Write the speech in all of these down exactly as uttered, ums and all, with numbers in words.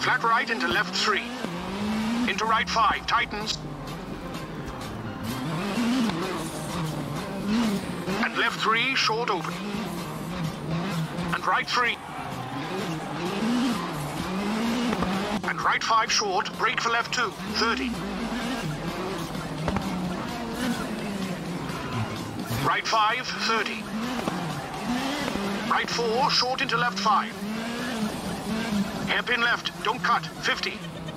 Flat right into left three. Into right five, tightens. And left three, short open. And right three. And right five short, brake for left two, thirty. Right five, thirty. Right four, short into left five. Hairpin left, don't cut, fifty.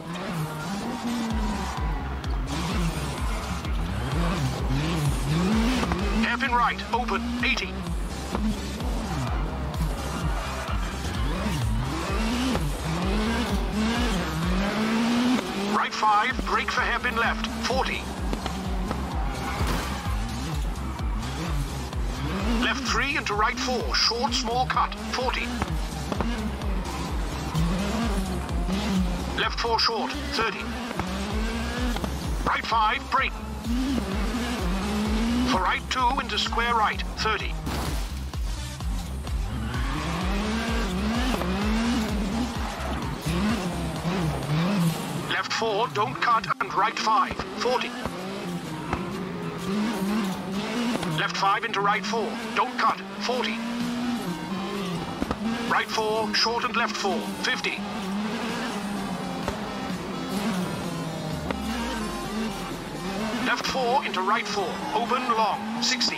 Hairpin right, open, eighty. Right five, brake for hairpin left, forty. Left three into right four, short, small cut, forty. Left four short, thirty. Right five, brake. For right two into square right, thirty. Left four, don't cut, and right five, forty. Left five into right four, don't cut, forty. Right four, short and left four, fifty. Left four into right four, open long, sixty.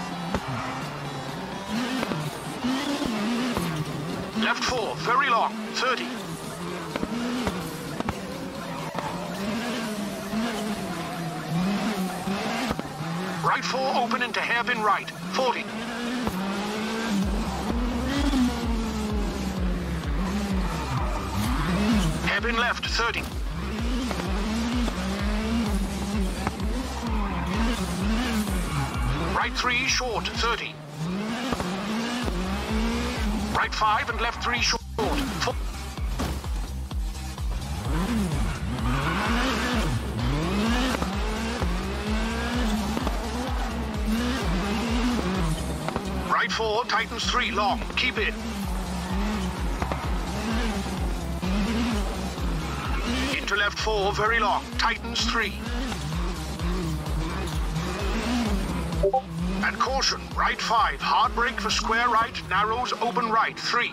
Left four, very long, thirty. Right four open into hairpin right, forty. Hairpin left, thirty. Right three short, thirty. Right five and left three short, four. Right four, tightens three, long, keep in. Into left four, very long, tightens three. And caution, right five, hard brake for square right, narrows, open right, three.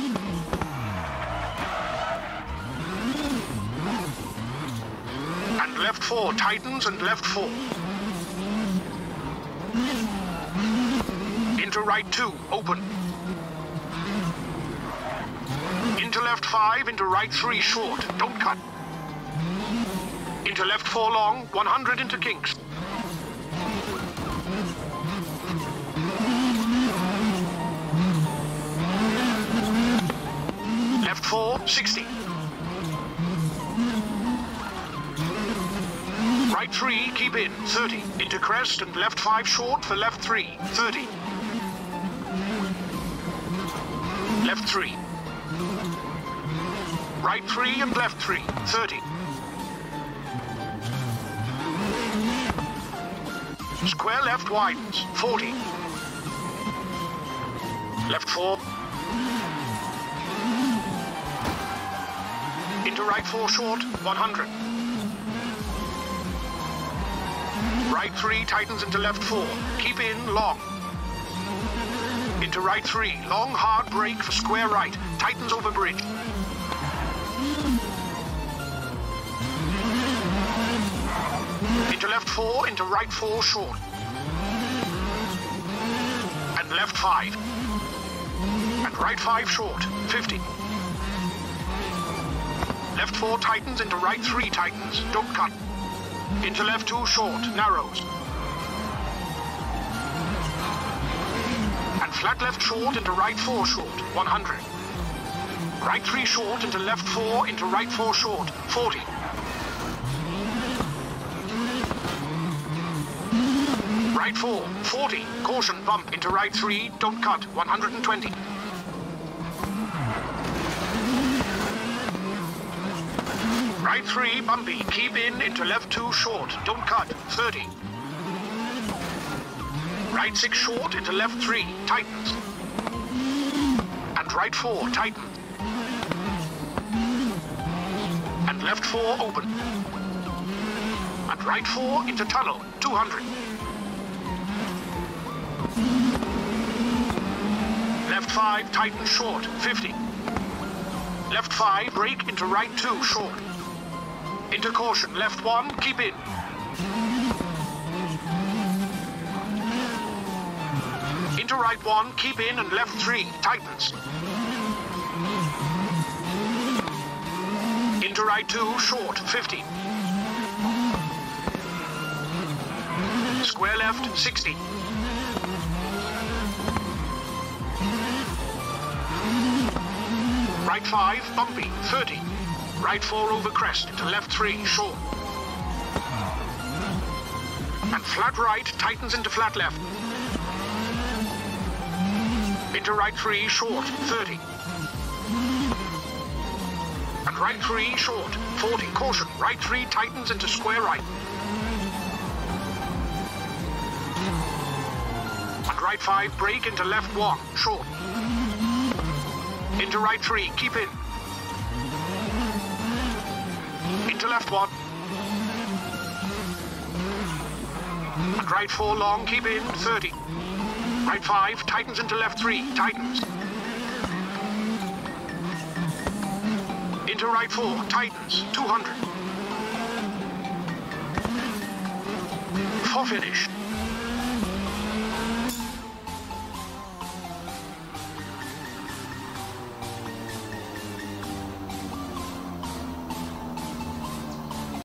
And left four, tightens and left four. Into right two, open. Into left five, into right three, short, don't cut. Into left four long, one hundred into kinks. Left four, sixty. Right three, keep in, thirty. Into crest and left five short for left three, thirty. Left three. Right three and left three, thirty. Square left widens, forty. Left four. Into right four short, one hundred. Right three tightens into left four. Keep in, long. Into right three, long hard brake for square right. Tightens over bridge. Into left four, into right four short. And left five. And right five short, fifty. Left four tightens into right three tightens, don't cut. Into left two short, narrows. And flat left short into right four short, one hundred. Right three short into left four into right four short, forty. Right four, forty. Caution, bump into right three, don't cut, one hundred twenty. Right three, bumpy, keep in into left two short, don't cut, thirty. Right six short into left three, tightens. And right four, tighten. left four open. And right four into tunnel, two hundred. Left five, tighten short, fifty. Left five, brake into right two, short. Into caution, left one, keep in. Into right one, keep in, and left three, tightens. Into right two, short, fifty. Square left, sixty. Right five, bumpy, thirty. Right four over crest, into left three, short. And flat right, tightens into flat left. Into right three, short, thirty. And right three, short, forty. Caution, right three tightens into square right. And right five, brake into left one, short. Into right three, keep in. Into left one. And right four long, keep in, thirty. Right five, tightens into left three, tightens. Into right four, tightens, two hundred. For finish.